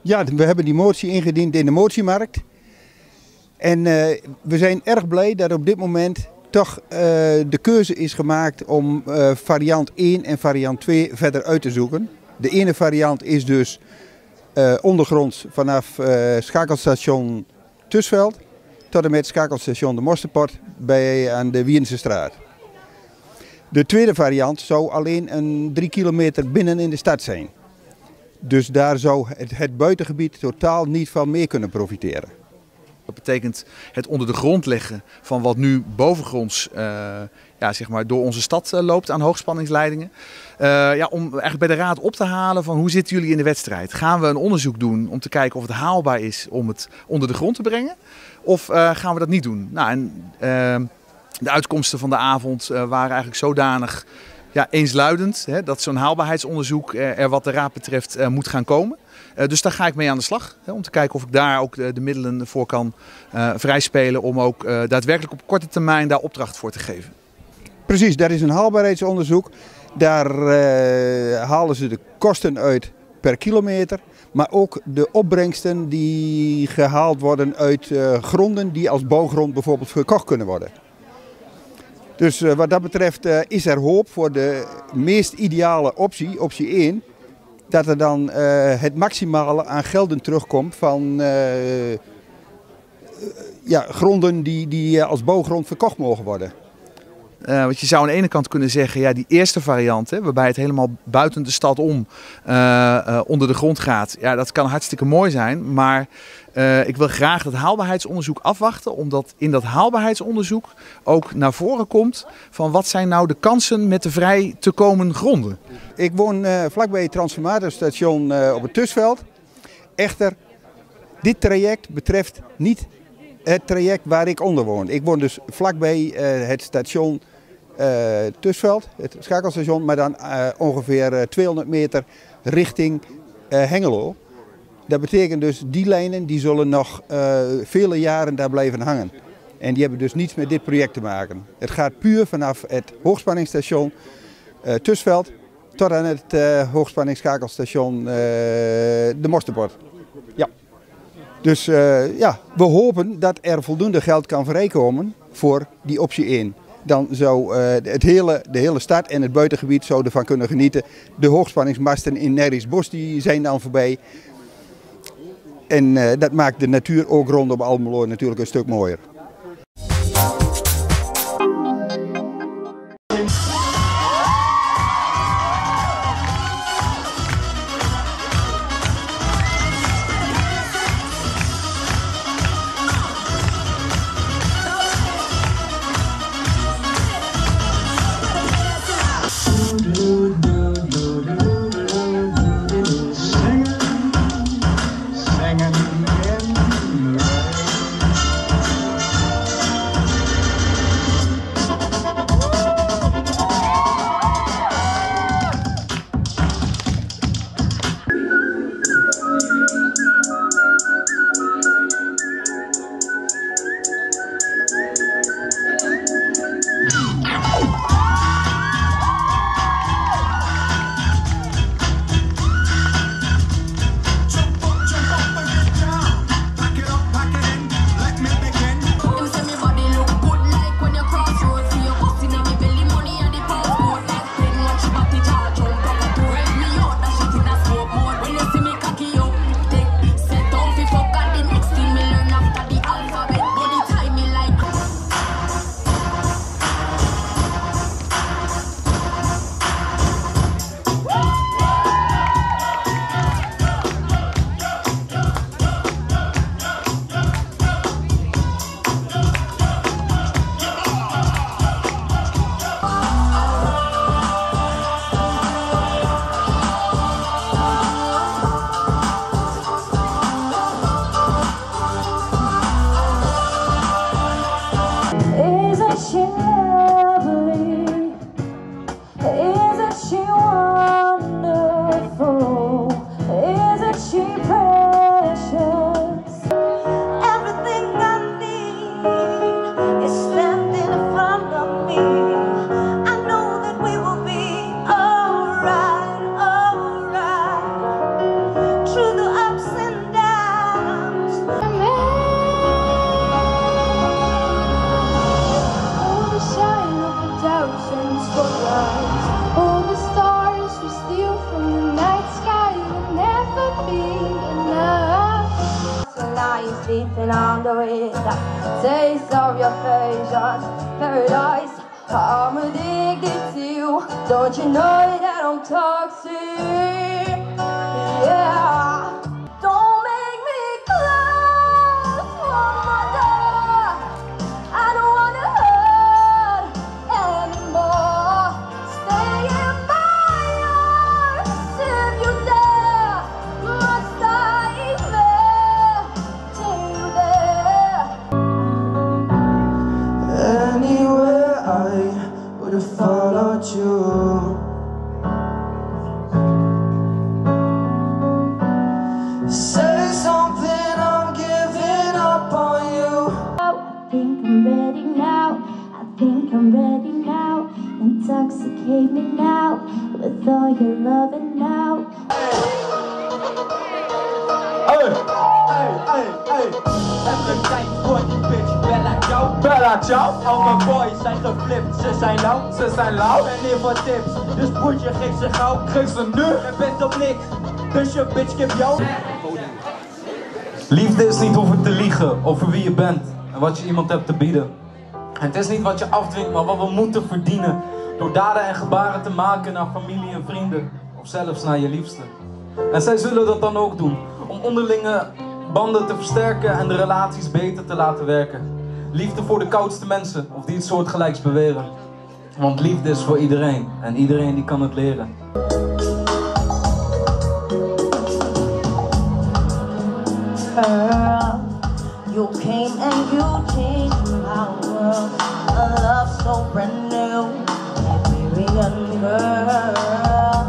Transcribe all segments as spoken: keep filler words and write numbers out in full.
Ja, we hebben die motie ingediend in de motiemarkt. En uh, we zijn erg blij dat op dit moment toch uh, de keuze is gemaakt om uh, variant één en variant twee verder uit te zoeken. De ene variant is dus uh, ondergronds vanaf uh, schakelstation Tusveld tot en met schakelstation de Mosterpoort bij, aan de Wierensestraat. De tweede variant zou alleen een drie kilometer binnen in de stad zijn. Dus daar zou het, het buitengebied totaal niet van mee kunnen profiteren. Dat betekent het onder de grond leggen van wat nu bovengronds uh, ja, zeg maar door onze stad uh, loopt aan hoogspanningsleidingen. Uh, ja, om eigenlijk bij de raad op te halen van hoe zitten jullie in de wedstrijd? Gaan we een onderzoek doen om te kijken of het haalbaar is om het onder de grond te brengen? Of uh, gaan we dat niet doen? Nou, en, uh, de uitkomsten van de avond uh, waren eigenlijk zodanig ja, eensluidend hè, dat zo'n haalbaarheidsonderzoek uh, er wat de raad betreft uh, moet gaan komen. Uh, dus daar ga ik mee aan de slag. Hè, om te kijken of ik daar ook de, de middelen voor kan uh, vrijspelen om ook uh, daadwerkelijk op korte termijn daar opdracht voor te geven. Precies, dat is een haalbaarheidsonderzoek. Daar uh, halen ze de kosten uit per kilometer. Maar ook de opbrengsten die gehaald worden uit uh, gronden die als bouwgrond bijvoorbeeld verkocht kunnen worden. Dus uh, wat dat betreft uh, is er hoop voor de meest ideale optie, optie één. Dat er dan uh, het maximale aan gelden terugkomt van uh, uh, ja, gronden die, die als bouwgrond verkocht mogen worden. Uh, want je zou aan de ene kant kunnen zeggen, ja, die eerste variant, hè, waarbij het helemaal buiten de stad om uh, uh, onder de grond gaat, ja, dat kan hartstikke mooi zijn. Maar uh, ik wil graag het haalbaarheidsonderzoek afwachten, omdat in dat haalbaarheidsonderzoek ook naar voren komt van wat zijn nou de kansen met de vrij te komen gronden. Ik woon uh, vlakbij het transformatorstation uh, op het Tusveld. Echter, dit traject betreft niet het traject waar ik onder woon. Ik woon dus vlakbij uh, het station uh, Tusveld, het schakelstation, maar dan uh, ongeveer uh, tweehonderd meter richting uh, Hengelo. Dat betekent dus die lijnen die zullen nog uh, vele jaren daar blijven hangen. En die hebben dus niets met dit project te maken. Het gaat puur vanaf het hoogspanningsstation uh, Tusveld tot aan het uh, hoogspanningsschakelstation uh, de Mosterpoort. Ja. Dus uh, ja, we hopen dat er voldoende geld kan vrijkomen voor die optie één. Dan zou uh, het hele, de hele stad en het buitengebied zou ervan kunnen genieten. De hoogspanningsmasten in Neriksbos die zijn dan voorbij. En uh, dat maakt de natuur ook rondom Almelo natuurlijk een stuk mooier. and I'm the with the taste of your face, just paradise. I'm addicted to you. Don't you know that I'm toxic? Yeah. Don't make me close one more door. I don't wanna hurt anymore. Stay in my arms if you dare. Must I even till you there? Anywhere I would have followed you. Say something, I'm giving up on you. I think I'm ready now. I think I'm ready now. Intoxicate me now with all your loving now. Hey, hey, hey, hey. Even tijd voor die bitch, Bella Ciao. Bella Ciao. Al mijn boys zijn geflipt, ze zijn lauw, ze zijn lauw. En hier voor tips, dus broertje geef ze gauw. Geef ze nu, je bent op niks, dus je bitch geeft jou. Liefde is niet hoeven te liegen over wie je bent en wat je iemand hebt te bieden. En het is niet wat je afdwingt, maar wat we moeten verdienen. Door daden en gebaren te maken naar familie en vrienden. Of zelfs naar je liefste. En zij zullen dat dan ook doen. Om onderlinge banden te versterken en de relaties beter te laten werken. Liefde voor de koudste mensen, of die het soortgelijks beweren. Want liefde is voor iedereen. En iedereen die kan het leren. Girl, you came and you changed my world. A love so brand new, every young girl.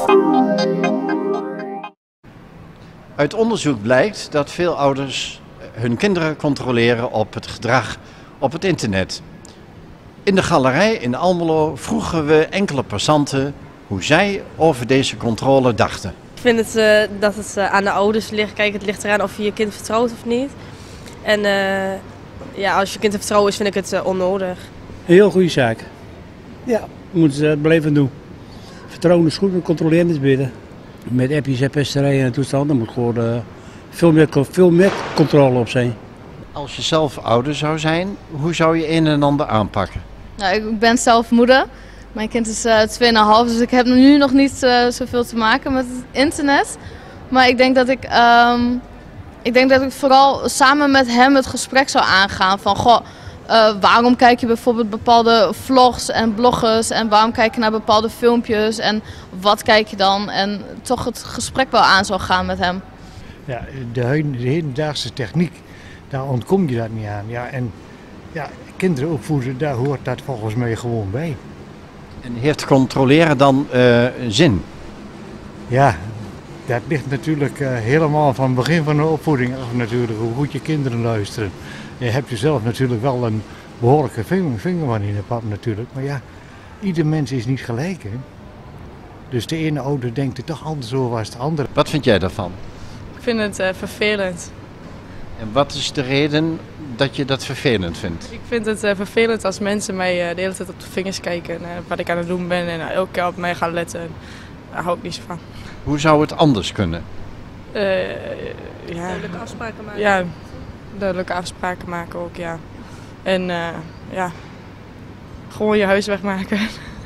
Uit onderzoek blijkt dat veel ouders hun kinderen controleren op het gedrag op het internet. In de galerij in Almelo vroegen we enkele passanten hoe zij over deze controle dachten. Ik vind het, uh, dat het uh, aan de ouders ligt. Kijk, het ligt eraan of je je kind vertrouwt of niet. En uh, ja, als je kind te vertrouwen is, vind ik het uh, onnodig. Een heel goede zaak. Ja, moeten ze het blijven doen. Vertrouwen is goed en controleren is beter. Met appjes en pesterijen en toestanden moet gewoon uh, veel, meer, veel meer controle op zijn. Als je zelf ouder zou zijn, hoe zou je een en ander aanpakken? Nou, ik ben zelf moeder. Mijn kind is uh, twee en een half, dus ik heb nu nog niet uh, zoveel te maken met het internet. Maar ik denk dat ik, um, ik denk dat ik vooral samen met hem het gesprek zou aangaan van goh, uh, waarom kijk je bijvoorbeeld bepaalde vlogs en bloggers en waarom kijk je naar bepaalde filmpjes en wat kijk je dan en toch het gesprek wel aan zou gaan met hem. Ja, de, de hedendaagse techniek, daar ontkom je dat niet aan. Ja, en ja, kinderen opvoeden, daar hoort dat volgens mij gewoon bij. En heeft controleren dan uh, zin? Ja, dat ligt natuurlijk uh, helemaal van het begin van de opvoeding af natuurlijk, hoe goed je kinderen luisteren. Je hebt jezelf natuurlijk wel een behoorlijke vinger, vingerman in de pap natuurlijk, maar ja, ieder mens is niet gelijk, hè. Dus de ene ouder denkt er toch anders over als de andere. Wat vind jij daarvan? Ik vind het uh, vervelend. En wat is de reden dat je dat vervelend vindt? Ik vind het uh, vervelend als mensen mij uh, de hele tijd op de vingers kijken en uh, wat ik aan het doen ben en uh, elke keer op mij gaan letten. Daar hou ik niet zo van. Hoe zou het anders kunnen? Uh, ja. Duidelijke afspraken maken. Ja, duidelijke afspraken maken ook, ja. En uh, ja, gewoon je huis wegmaken.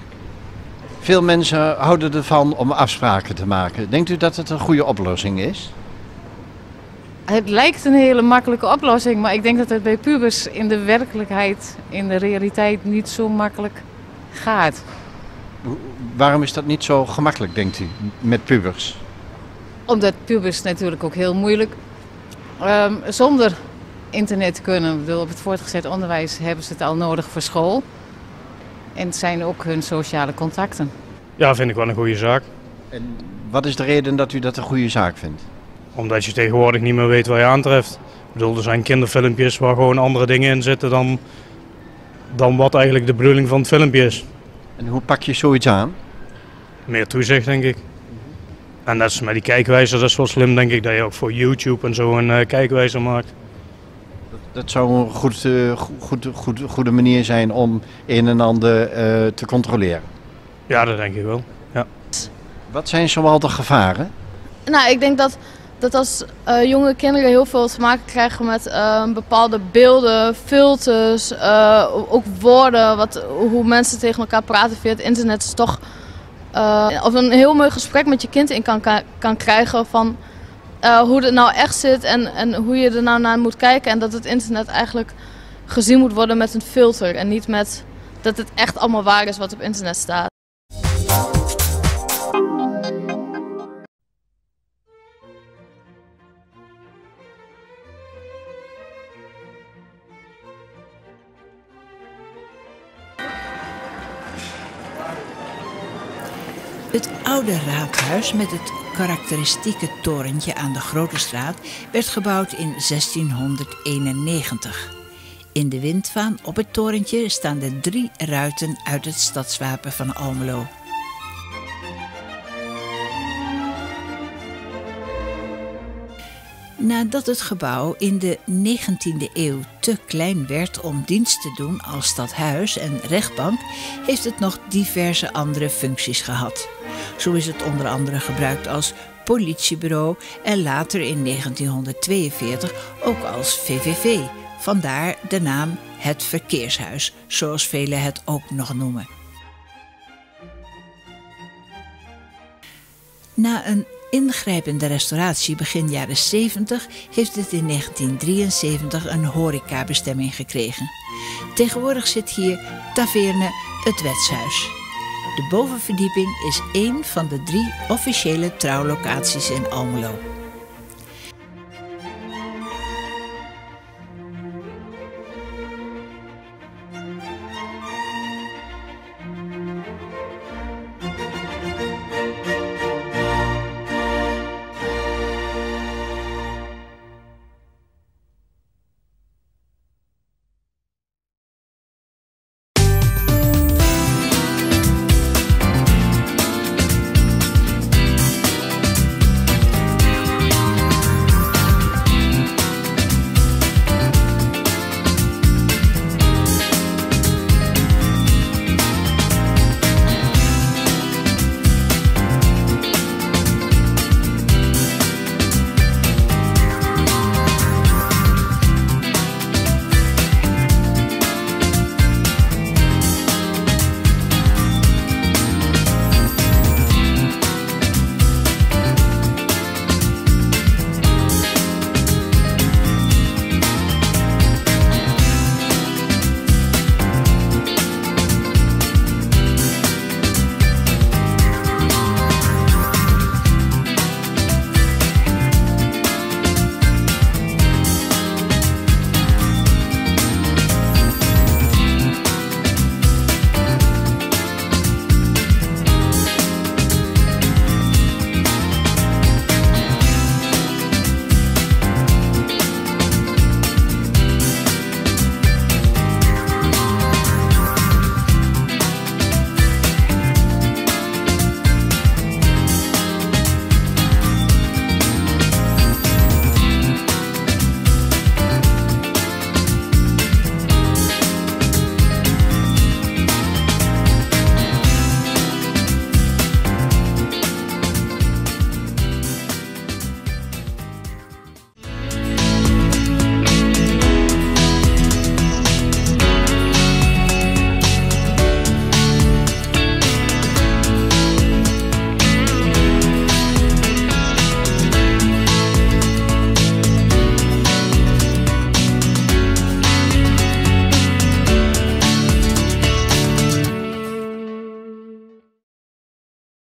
Veel mensen houden ervan om afspraken te maken. Denkt u dat het een goede oplossing is? Het lijkt een hele makkelijke oplossing, maar ik denk dat het bij pubers in de werkelijkheid, in de realiteit niet zo makkelijk gaat. Waarom is dat niet zo gemakkelijk, denkt u, met pubers? Omdat pubers natuurlijk ook heel moeilijk um, zonder internet kunnen. Ik bedoel, op het voortgezet onderwijs hebben ze het al nodig voor school. En het zijn ook hun sociale contacten. Ja, vind ik wel een goede zaak. En wat is de reden dat u dat een goede zaak vindt? Omdat je tegenwoordig niet meer weet wat je aantreft. Ik bedoel, er zijn kinderfilmpjes waar gewoon andere dingen in zitten dan, dan wat eigenlijk de bedoeling van het filmpje is. En hoe pak je zoiets aan? Meer toezicht, denk ik. En dat is met die kijkwijzer, dat is wel slim, denk ik, dat je ook voor YouTube en zo een uh, kijkwijzer maakt. Dat, dat zou een goed, uh, goed, goed, goede manier zijn om een en ander uh, te controleren. Ja, dat denk ik wel. Ja. Wat zijn zoal de gevaren? Nou, ik denk dat dat als uh, jonge kinderen heel veel te maken krijgen met uh, bepaalde beelden, filters, uh, ook woorden, wat, hoe mensen tegen elkaar praten via het internet, is toch uh, of een heel mooi gesprek met je kind in kan, kan krijgen van uh, hoe het nou echt zit en, en hoe je er nou naar moet kijken. En dat het internet eigenlijk gezien moet worden met een filter en niet met dat het echt allemaal waar is wat op internet staat. Het oude raadhuis met het karakteristieke torentje aan de Grote Straat werd gebouwd in zestienhonderdeenennegentig. In de windvaan op het torentje staan de drie ruiten uit het stadswapen van Almelo. Nadat het gebouw in de negentiende eeuw te klein werd om dienst te doen als stadhuis en rechtbank, heeft het nog diverse andere functies gehad. Zo is het onder andere gebruikt als politiebureau en later in negentienhonderdtweeënveertig ook als V V V. Vandaar de naam Het Verkeershuis, zoals velen het ook nog noemen. Na een ingrijpende restauratie begin jaren zeventig heeft het in negentien drieënzeventig een horecabestemming gekregen. Tegenwoordig zit hier Taverne Het Wetshuis. De bovenverdieping is één van de drie officiële trouwlocaties in Almelo.